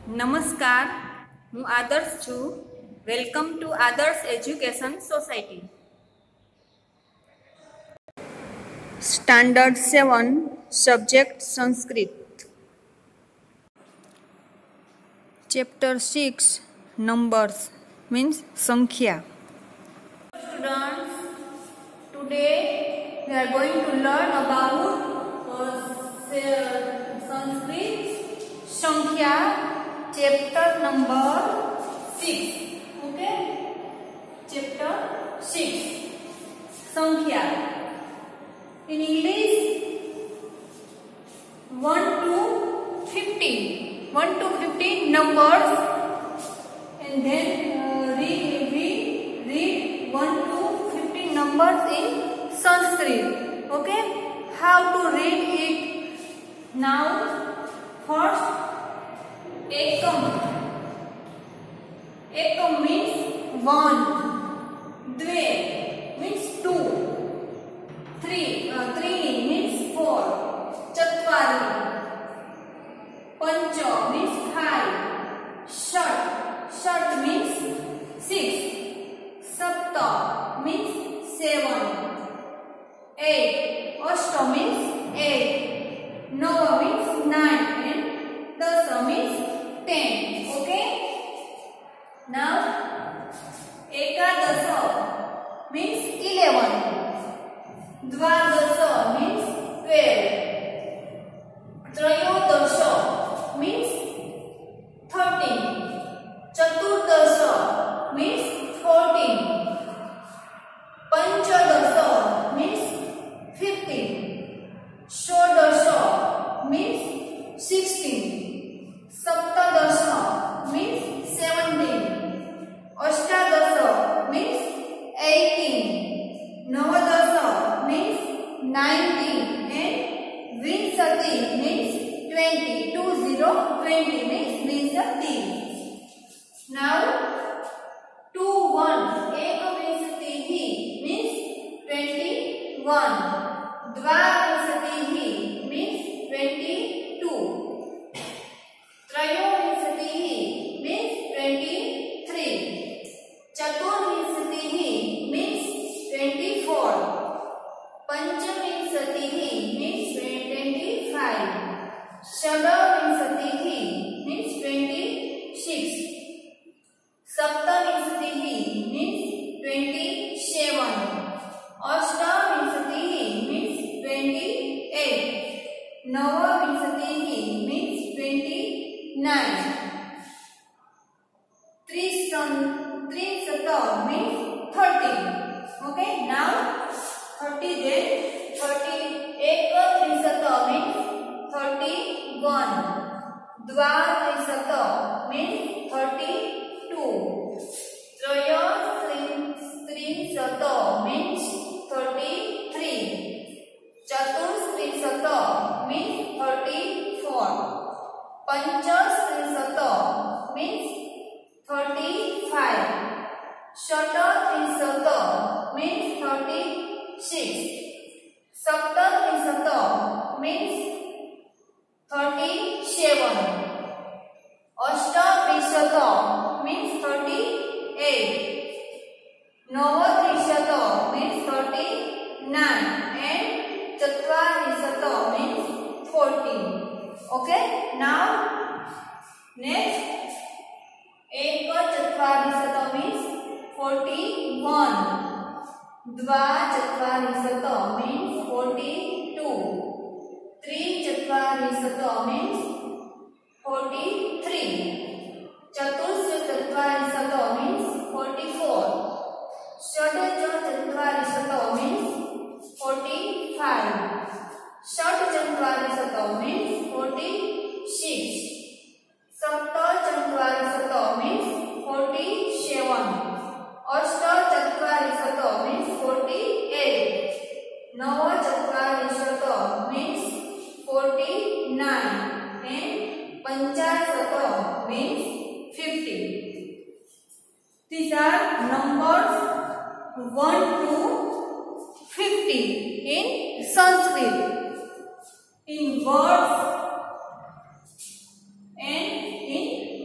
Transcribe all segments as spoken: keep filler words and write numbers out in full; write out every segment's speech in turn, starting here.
નમસ્કાર, હું આદર્શ છું. Welcome to Adarsh education society. Standard seven, subject Sanskrit. Chapter six, numbers means સંખ્યા. Students, today we are going to learn about uh, Sanskrit સંખ્યા. Chapter number six. Okay? Chapter six. Sankhya. In English, one to fifteen. one to fifteen numbers. And then uh, read, we read one to fifteen numbers in Sanskrit. Okay? How to read it? Now, first, Ekam. Ekam means one. Dve means two. Three. Uh, three means four. Chatvari. Pancha means five. Shat. Shat means six. Sapta means seven. Eight. Ashta means eight. Nava means nine. And Dasa means ten. Okay? Now, Ekadasa means eleven. Dvadasa means twelve. Trayodasha means thirteen. Chaturdasha means fourteen. Panchadasha means fifteen. Shodasha means sixteen. Saptadasha means seventeen. Ashtadasha means eighteen. Navadasha means nineteen. And Vinsati means twenty. Two zero twenty means Vinsati. Now, two one. Eka Vinsatihi means twenty-one. Dva Vinsatihi means twenty-two. Trayovinsatihi means twenty-three. Chaturvinsatihi means twenty-four. Panchavinsatihi means twenty-five. Shadavinsatihi means twenty-six. Saptavinsatihi means twenty-seven. Ashtavinsatihi means twenty-eight. Navavinsatihi means twenty-nine. Trisata means thirty. Okay, now thirty then thirty. Eka Trisata means thirty-one. Dva Trisata means thirty-two. Traya Trisata means thirty-three. Chaturstrisata means thirty-four. Panchastrisata means thirty-five. Shatatrisata means thirty-six. Saptatrisata means thirty-seven. Ashtatrisata means thirty-eight. Navatrisata means thirty-nine. And Chatvarisata means fourteen. Okay? Now, next, Eka Chatvarisata means forty-one. Dva Chatvarisata means forty-two. Three Chatvarisata means forty-three. Chatusya Chatvarisata means forty-four. Shadaja Chatvarisata means forty-five. Shat Chatvarisata means forty-six. Sapta Chatvarisata means forty-seven. Ashta Chatvarisata means forty-eight. Nava Chatvarisata means forty-nine. And Panchasata means fifty. These are numbers one to fifty in Sanskrit. In words and in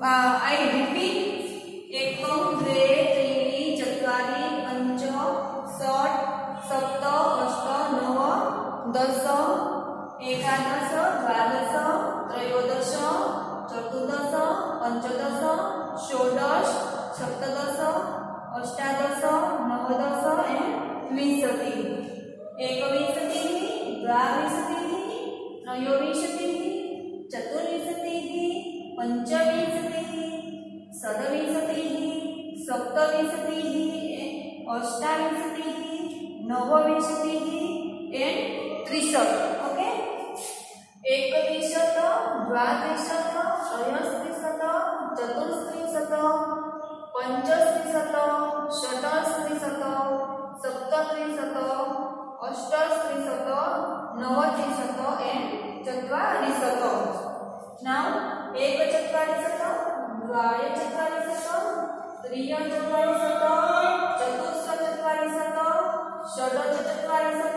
I repeat, एकम द्वे त्रीणि चत्वारि पञ्च षट् सप्त अष्ट नव दश एकादश द्वादश त्रयोदश चतुर्दश पंचदश षोडश सप्तदश अष्टादश नवदश एंड विंशति एकविंशतिः द्वाविंशतिः त्रयोविंशतिः चतुर्विंशतिः पंचविंशतिः षड्विंशतिः सप्तविंशतिः अष्टाविंशतिः नवविंशतिः एंड त्रिशत ओके एकत्रिशत द्वात्रिशत त्रयस्त्रिशत चतुस्त्रिशत पंचस्त्रिशत षट्स्त्रिशत सप्तत्रिशत अष्टस्त्रिशत नवत्रिशत एंड चत्वारिशत नाउ एकचत्वारिशत द्वाचत्वारिशत त्रिचत्वारिशत चतुश्चत्वारिशत षड्चत्वारिशत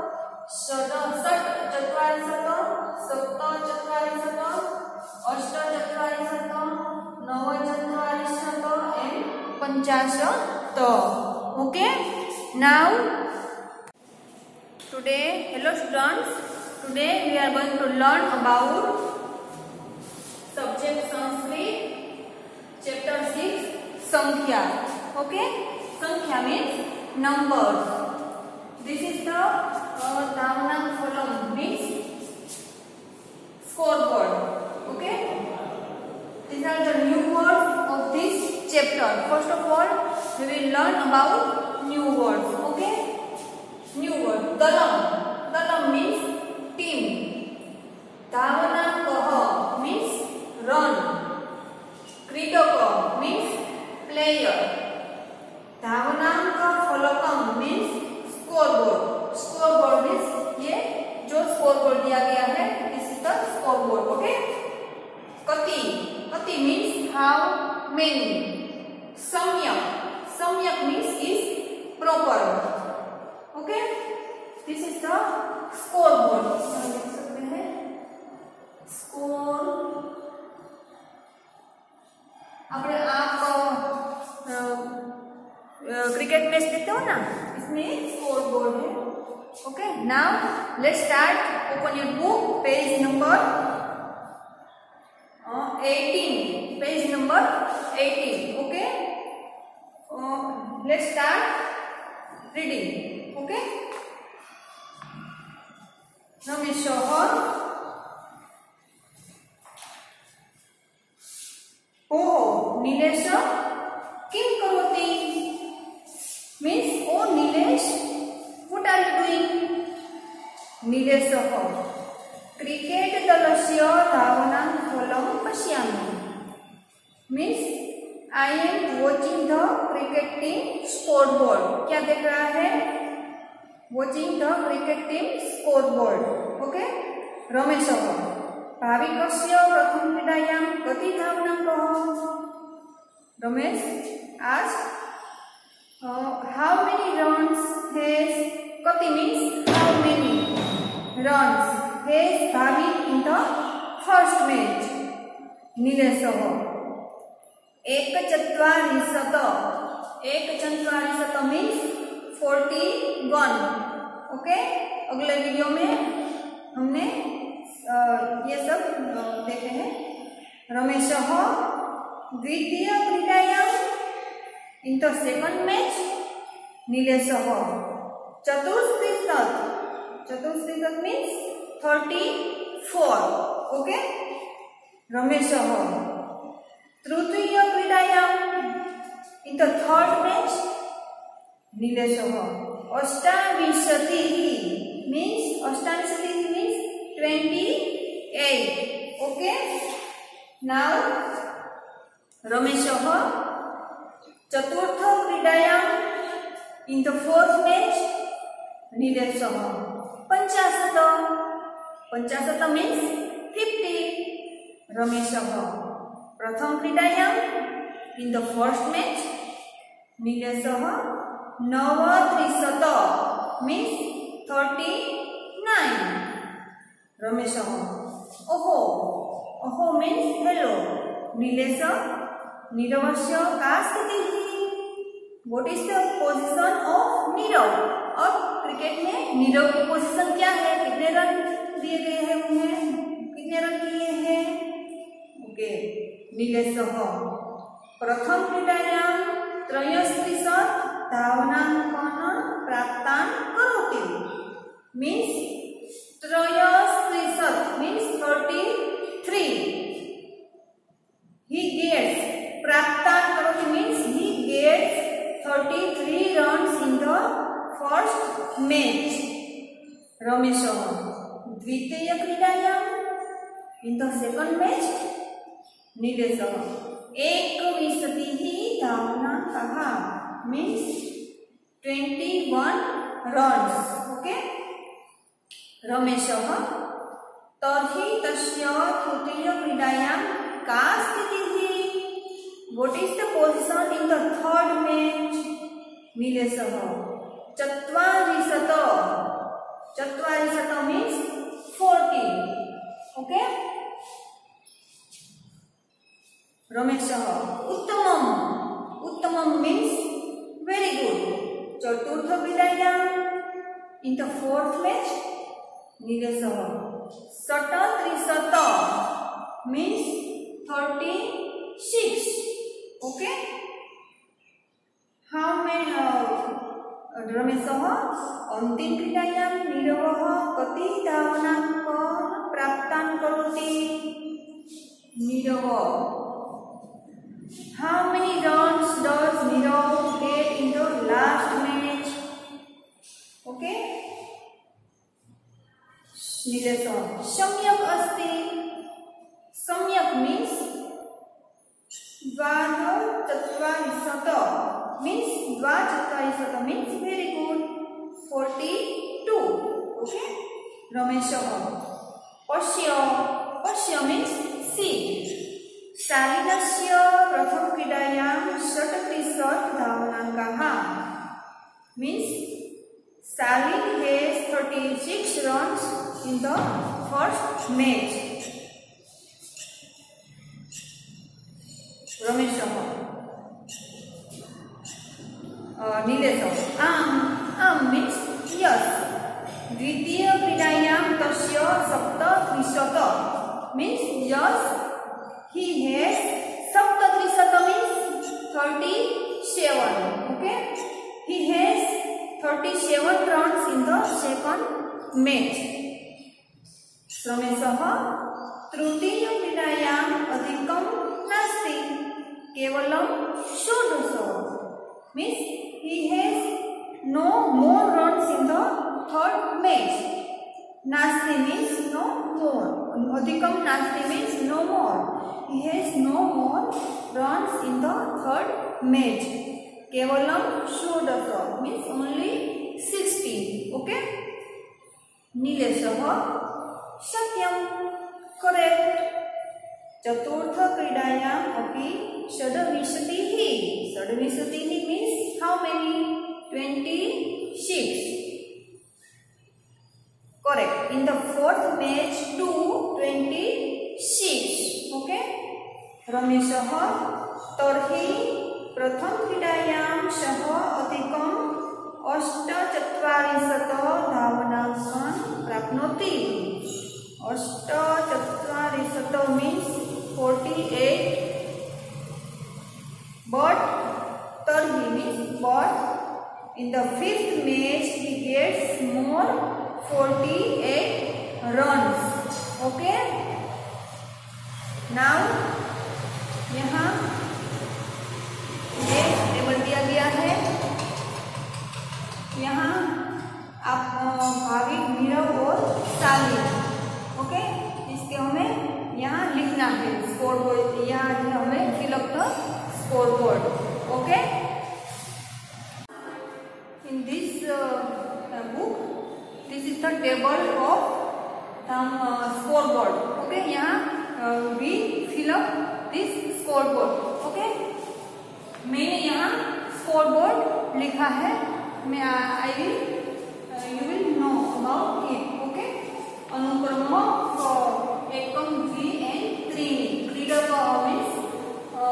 षट्चत्वारिशत सप्तचत्वारिशत अष्टचत्वारिशत नवचत्वारिशत एंड पंचाशत okay now today hello students today we are going to learn about subject Sanskrit chapter six sankhya okay sankhya means numbers this is the uh, Dhavanam column means scoreboard okay these are the new words of this chapter first of all we will learn about new words okay new word dalam dalam means team dhavanakah means run kridaka means player dhavananka falakam means scoreboard scoreboard means ये जो scoreboard दिया गया है this is the scoreboard okay kati kati means how many samyak samyak means is proper okay this is the scoreboard देख सकते हैं score अपने आप क्रिकेट मैच देखते हो ना इसमें स्कोर बोर्ड है okay now let's start open your book page number eighteen page number eighteen okay let's start reading okay Rameshah oh Nilesh kim karoti means oh Nilesh what are you doing Nileshah cricket dalasya dhavanam phalam pashyami means I am watching the cricket team scoreboard क्या देख रहा है watching the cricket team scoreboard okay Rameshah भाविकस्य प्रथम क्रीडायां कति धावनांकः Ramesh asked uh, how many runs has kati means how many runs has Bhavi in the first match Nileshah एक चत्वारिशत एक चत्वारिशत मीन्स फोर्टी वन ओके अगले वीडियो में हमने आ, ये सब देखे हैं रमेशः द्वितीय क्रीडायां इन द सेकंड मैच नीलेशः चतुस्त्रिशत चतुस्त्रिशत मीन्स थर्टी फोर ओके रमेशः तृतीय क्रीडायां इन द थर्ड मैच नीलेशः अष्टाविंशतिः मीन्स अष्टाविंशतिः means twenty eight okay now रमेशः चतुर्थ क्रीडायां इन द फोर्थ मैच नीलेशः पंचाशत पंचाशत मीन्स फिफ्टी रमेशः प्रथम क्रीडायां इन द फर्स्ट मैच नीलेशः नवत्रिशत मीन्स थर्टी नाइन रमेशः ओहो ओहो मीन्स हेलो नीलेश नीरवस्य का स्थितिः? What is the position of Nirav? और क्रिकेट में नीरव की पोजीशन क्या है? कितने रन दिए गए हैं उन्हें? कितने रन किए हैं? ओके, नीलेशः प्रथम क्रीडायां त्रयस्त्रिशत् धावनांकान् प्राप्तान् करोति। मीन्स त्रयस्त्रिशत् means thirty three. He gets प्राप्तान् करोति means he gets thirty three runs in the first match. रमेशः द्वितीय क्रीडायां in the second match नीलेशः एकविंशतिः धावनाङ्काः means twenty one runs. Okay, रमेशः तर्हि तस्य तृतीय क्रीडायां का स्थितिः? What is the position in the third match? नीलेशः चत्वारिशत् चत्वारिशत् मीन्स फोर्टी. ओके, रमेशः उत्तमम् उत्तमम् मीन्स वेरी गुड. चतुर्थ क्रीडायां इन द फोर्थ मैच नीलेशः षट्त्रिशत् means thirty six. Okay, how many रमेशः अंतिम क्रीडायां नीरवः कति धावनाङ्कान् प्राप्तान् करोति? Nirav how many runs does Nirav get in the last match? Okay, Nilesh सम्यक् अस्ति. सम्यक् means द्वाचत्वारिशत् means द्वाचत्वारिशत् means very good. Forty two. Okay, रमेशः पश्य पश्य means see. शालिनस्य प्रथम क्रीडायां षट्त्रिशत् धावनाङ्काः means Shalin has thirty six runs in the first match. रमेशः नीलेशः आम् आम् means yes. द्वितीय क्रीडायां तस्य सप्तत्रिशत् means yes. He has सप्तत्रिशत् means thirty-seven. Okay, he has thirty-seven runs in the second match. रमेशः तृतीय क्रीडायाम् अधिकं नास्ति केवलं षोडश means he has no more runs in the third match. नास्ति means no more. अधिकं नास्ति means no more. He has no more runs in the third match. केवलं षोडश means only sixteen. Okay, नीलेशः सत्यं correct. चतुर्थ क्रीडायाम् अपि षड्विंशतिः. षड्विंशतिः means how many? twenty-six. Correct. In the fourth match too twenty-six. Okay, रमेशः तर्हि प्रथम क्रीडायां सः अधिकम् अष्टचत्वारिशत् धावनाङ्कान् प्राप्नोति. अष्टचत्वारिशत् means forty-eight. But तर्हि means but in the fifth match he gets more forty-eight runs. Okay, now यहाँ ये टेबल दिया गया है. यहाँ आप भाविक नीरव और शालिन. ओके, इसके हमें यहाँ लिखना है स्कोर बोर्ड. यहाँ हमें fill up the scoreboard. Okay, in this book this is the table of some uh, scoreboard. Okay, यहाँ uh, we fill up this scoreboard. Okay, मैंने यहाँ scoreboard लिखा है. मैं I will uh, you will know about it. Okay, अनुक्रम एकम द्वि and त्रीणि. क्रीडक means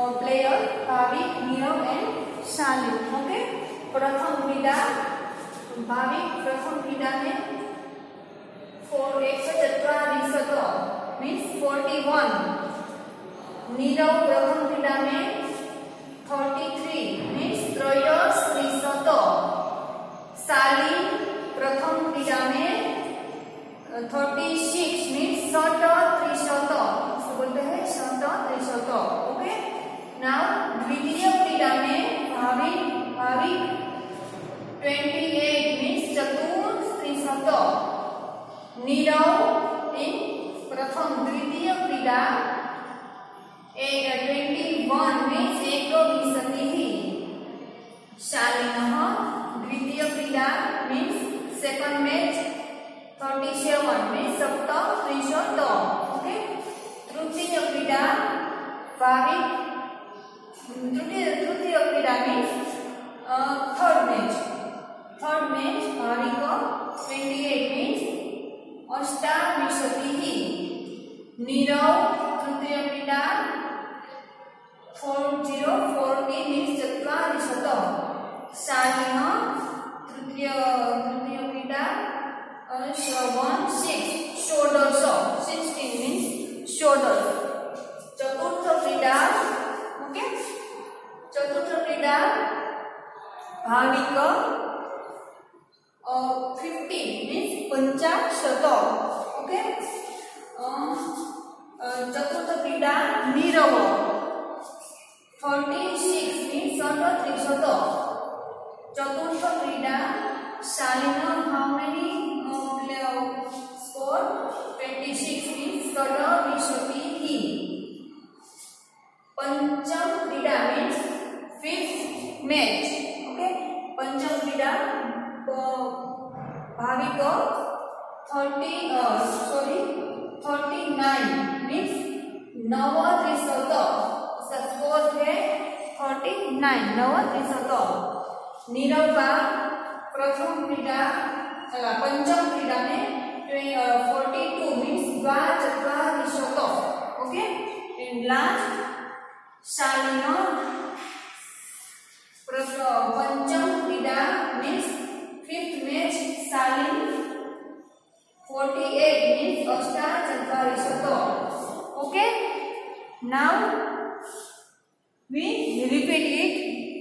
player Bhavik, Nirav and Shalin. Okay. प्रथम क्रीडा भाविक प्रथम क्रीडा में फोर एक सौ चत्वारिशत मीन्स फोर्टी वन। नीरव प्रथम क्रीडा में थर्टी थ्री मीन्स त्रयोत्रिशत। शालिन प्रथम क्रीडा में थर्टी सिक्स मीन्स षट्त्रिशत, इसको बोलते हैं षट्त्रिशत। ओके। नाउ द्वितीय क्रीडा में Bhavik Bhavik twenty eight means चतुस्त्रिशत। नीरव इन प्रथम द्वितीय क्रीडा ट्वेंटी वन मीन्स एकविंशतिः। शालिनः द्वितीय क्रीडा means second match thirty seven means सप्तत्रिशत। ओके। तृतीय क्रीडा भाविक तृतीय तृतीय क्रीडा means third match third match Bhavik twenty eight means अष्टाविंशतिः। नीरव तृतीय क्रीडा फोर जीरो फोर्टी मीन्स चत्वारिशत। शालिन तृतीय तृतीय क्रीडा वन सिक्स षोडश सिक्सटीन मीन्स षोडश। चतुर्थ क्रीडा ओके चतुर्थ क्रीडा भाविक फिफ्टी मीन्स पंचाशत। ओके। चतुर्थ क्रीडा नीरव थर्टी सिक्स मीन्स षट्त्रिशत। चतुर्थ क्रीडा Shalin how many score twenty six means षड्विंशतिः। पंचम क्रीडा मीन्स फिफ्थ मैच। ओके। पंचम क्रीडा Bhavik thirty sorry thirty nine means नवत्रिशत। इसका स्कोर है थर्टी नाइन नवत्रिशत। नीरव का प्रथम क्रीडा चला पंचम क्रीडा में फोर्टी टू मीन्स द्वाचत्वारिशत। ओके। एंड लास्ट शालिन पंचम क्रीडा means fifth match Shalin forty eight means अष्टाचत्वारिशत। Okay. Now we repeat it.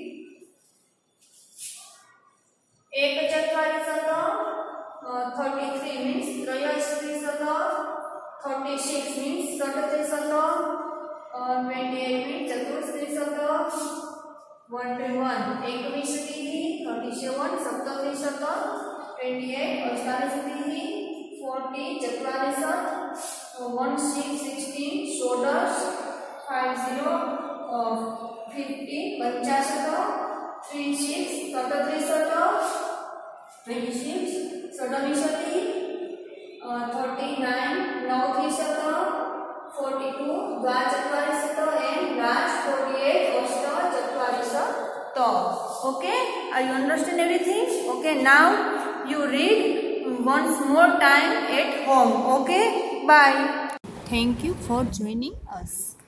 एकचत्वारिशत थर्टी थ्री मीन्स त्रयोत्रिशत। थर्टी सिक्स मीन्स षट्त्रिशत। ट्वेंटी एट मीन्स चतुस्त्रिशत। वन ट्वेंटी वन एकविंशतिः। थर्टी सेवन सप्तत्रिशत। ट्वेंटी एट अष्टाविंशतिः। फोर्टी चत्वारिशत। वन सिक्स सिक्सटीन षोडश। फाइव जीरो फिफ्टी पंचाशत। थ्री सिक्स षट्त्रिशत। ट्वेंटी सिक्स षड्विंशतिः। थर्टी नाइन नवत्रिशत। फोर्टी टू द्वाचत्वारिशत एंड लास्ट फोर्टी एट अष्टचत्वारिशत। Okay, are you understand everything? Okay, now you read once more time at home. Okay, bye. Thank you for joining us.